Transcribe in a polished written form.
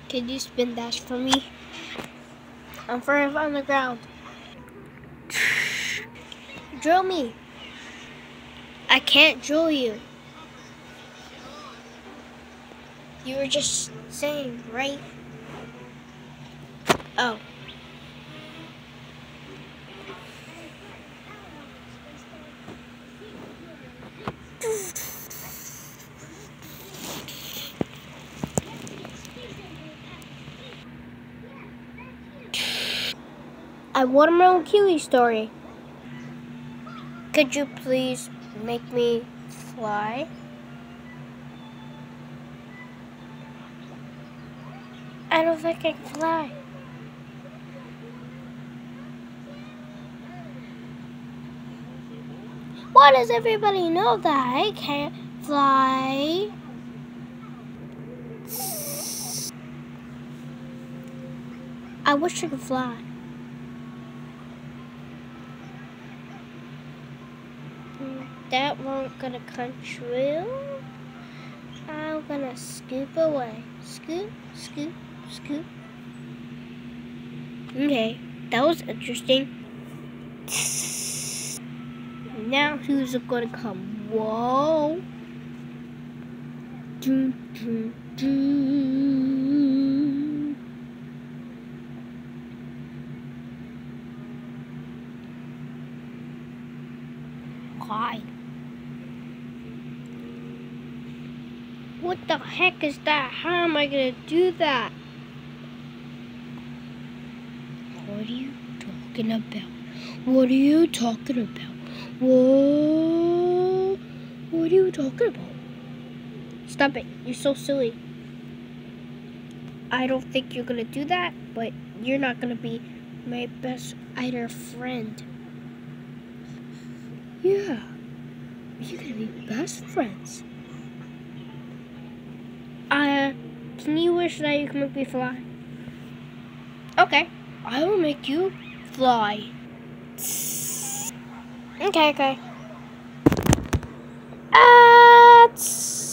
Can you spin dash for me? I'm forever on the ground. Drill me. I can't drill you. You were just saying, right? Oh. I watermelon kiwi story. Could you please make me fly? I don't think I can fly. Why does everybody know that I can't fly? I wish I could fly. That won't gonna control. I'm gonna scoop away. Scoop, scoop, scoop. Okay, that was interesting. Now who's gonna come? Whoa. Doo, doo, doo. Hi. What the heck is that? How am I gonna do that? What are you talking about? What are you talking about? Whoa! What are you talking about? Stop it. You're so silly. I don't think you're gonna do that, but you're not gonna be my best either friend. Yeah. You're gonna be best friends. Can you wish that you can make me fly? Okay. I will make you fly. Okay.